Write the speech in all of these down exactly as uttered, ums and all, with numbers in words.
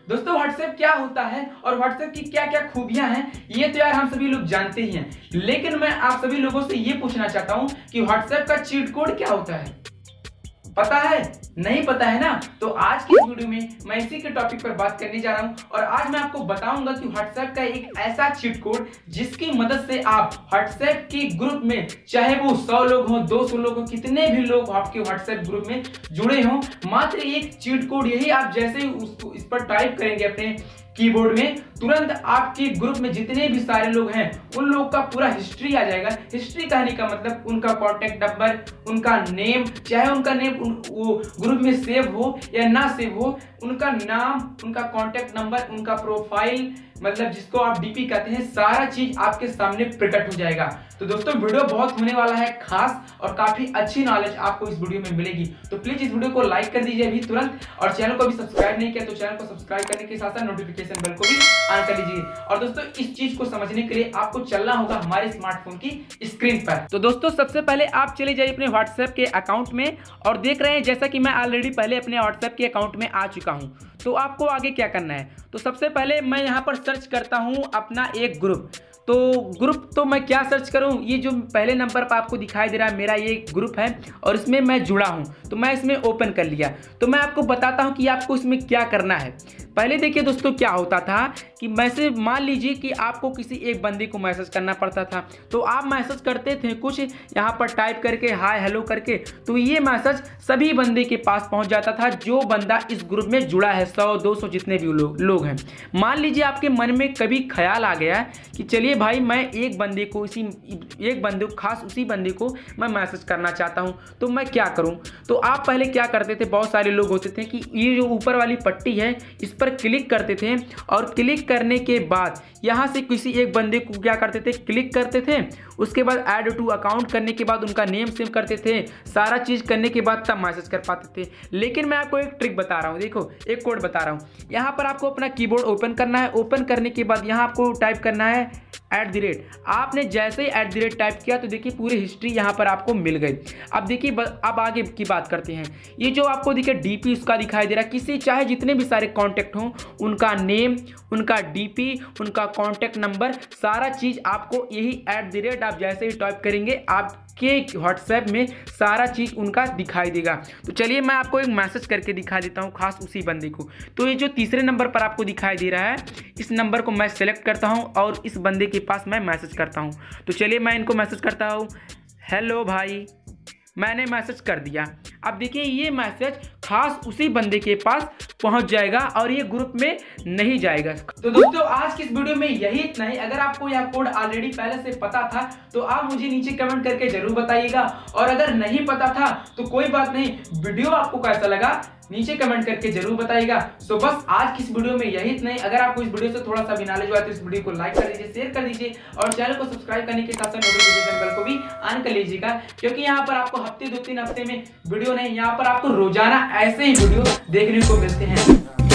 दोस्तों व्हाट्सएप क्या होता है और व्हाट्सएप की क्या क्या खूबियां हैं ये तो यार हम सभी लोग जानते ही हैं, लेकिन मैं आप सभी लोगों से ये पूछना चाहता हूं कि व्हाट्सएप का चीट कोड क्या होता है। पता है? नहीं पता है ना? तो आज की वीडियो में मैं इसी के टॉपिक पर बात करने जा रहा हूं और आज मैं आपको बताऊंगा कि व्हाट्सएप का एक ऐसा चीट कोड जिसकी मदद से आप व्हाट्सएप के ग्रुप में, चाहे वो सौ लोग हो, दो सौ लोग हो, कितने भी लोग आपके व्हाट्सएप ग्रुप में जुड़े हों, मात्र एक चीट कोड यही आप जैसे ही उसको इस पर टाइप करेंगे अपने कीबोर्ड में, तुरंत आपके ग्रुप में जितने भी सारे लोग हैं उन लोग का पूरा हिस्ट्री आ जाएगा। हिस्ट्री कहने का मतलब उनका कॉन्टेक्ट नंबर, उनका नेम, चाहे उनका नेम उन, वो ग्रुप में सेव हो या ना सेव हो, उनका नाम, उनका कॉन्टेक्ट नंबर, उनका प्रोफाइल, मतलब जिसको आप डीपी कहते हैं, सारा चीज आपके सामने प्रकट हो जाएगा। तो दोस्तों वीडियो बहुत होने वाला है खास और काफी अच्छी नॉलेज आपको इस वीडियो में मिलेगी, तो प्लीज इस वीडियो को लाइक कर दीजिए अभी तुरंत, और चैनल को भी सब्सक्राइब नहीं किया तो चैनल को सब्सक्राइब करने के साथ साथ नोटिफिकेशन बेल को भी ऑन कर लीजिए। और दोस्तों इस चीज को समझने के लिए आपको चलना होगा हमारे स्मार्टफोन की स्क्रीन पर। तो दोस्तों सबसे पहले आप चले जाइए अपने व्हाट्सएप के अकाउंट में और देख रहे हैं जैसा कि मैं ऑलरेडी पहले अपने व्हाट्सएप के अकाउंट में आ चुका हूं। तो आपको आगे क्या करना है, तो सबसे पहले मैं यहां पर सर्च करता हूं अपना एक ग्रुप। तो ग्रुप तो मैं क्या सर्च करूं, ये जो पहले नंबर पर आपको दिखाई दे रहा है मेरा ये ग्रुप है और इसमें मैं जुड़ा हूं, तो मैं इसमें ओपन कर लिया। तो मैं आपको बताता हूं कि आपको इसमें क्या करना है। पहले देखिए दोस्तों क्या होता था कि मैसेज, मान लीजिए कि आपको किसी एक बंदे को मैसेज करना पड़ता था, तो आप मैसेज करते थे कुछ यहाँ पर टाइप करके, हाय हेलो करके, तो ये मैसेज सभी बंदे के पास पहुँच जाता था जो बंदा इस ग्रुप में जुड़ा है, सौ दो सौ जितने भी लोग लोग हैं। मान लीजिए आपके मन में कभी ख्याल आ गया कि चलिए भाई मैं एक बंदे को, इसी एक बंदे को, खास उसी बंदे को मैं मैसेज करना चाहता हूँ, तो मैं क्या करूँ। तो आप पहले क्या करते थे, बहुत सारे लोग होते थे कि ये जो ऊपर वाली पट्टी है इस पर क्लिक करते थे और क्लिक करने के बाद यहाँ से किसी एक बंदे को क्या करते थे, क्लिक करते थे, उसके बाद ऐड टू अकाउंट करने के बाद उनका नेम सेव करते थे, सारा चीज़ करने के बाद तब मैसेज कर पाते थे। लेकिन मैं आपको एक ट्रिक बता रहा हूँ, देखो एक कोड बता रहा हूँ। यहाँ पर आपको अपना कीबोर्ड ओपन करना है, ओपन करने के बाद यहाँ आपको टाइप करना है एट द रेट। आपने जैसे ही एट द रेट टाइप किया तो देखिए पूरी हिस्ट्री यहाँ पर आपको मिल गई। अब देखिए अब आगे की बात करते हैं। ये जो आपको देखिए डीपी उसका दिखाई दे रहा है, किसी चाहे जितने भी सारे कांटेक्ट हों उनका नेम, उनका डीपी, उनका कांटेक्ट नंबर, सारा चीज़ आपको यही एट द रेट आप जैसे ही टाइप करेंगे आपके व्हाट्सएप में सारा चीज़ उनका दिखाई देगा। तो चलिए मैं आपको एक मैसेज करके दिखा देता हूँ खास उसी बंदे को। तो ये जो तीसरे नंबर पर आपको दिखाई दे रहा है, इस नंबर को मैं सेलेक्ट करता हूँ और इस बंदे के पास मैं मैसेज करता हूँ। तो चलिए मैं इनको मैसेज करता हूँ, हेलो भाई, मैंने मैसेज कर दिया। अब देखिए ये मैसेज खास उसी बंदे के पास पहुंच जाएगा और ये ग्रुप में नहीं जाएगा। तो दोस्तों आज की इस वीडियो में यही इतना ही। अगर आपको यह कोड ऑलरेडी पहले से पता था तो आप मुझे नीचे कमेंट करके जरूर बताइएगा, और अगर नहीं पता था तो कोई बात नहीं, वीडियो आपको कैसा लगा नीचे कमेंट करके जरूर बताइएगा। सो बस आज की इस वीडियो में यही इतना ही। अगर आपको इस वीडियो से थोड़ा सा भी नॉलेज हुआ तो इस वीडियो को लाइक कर दीजिए, शेयर कर दीजिए और चैनल को सब्सक्राइब करने के साथ साथ नोटिफिकेशन बेल को भी ऑन कर लीजिएगा, क्योंकि यहाँ पर आपको हफ्ते दो तीन हफ्ते में वीडियो नहीं, यहाँ पर आपको रोजाना ऐसे ही वीडियो देखने को मिलते हैं।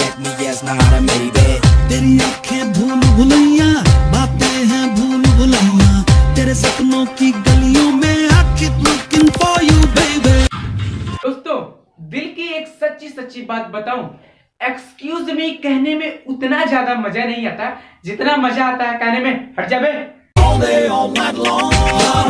तेरी आंखें भूल भुलैया, बातें हैं भूल भुलैया, तेरे सपनों की गलियों में I keep looking for you baby। दोस्तों दिल की एक सच्ची सच्ची बात बताऊं, एक्सक्यूज मी कहने में उतना ज्यादा मजा नहीं आता जितना मजा आता है कहने में हट जा बे।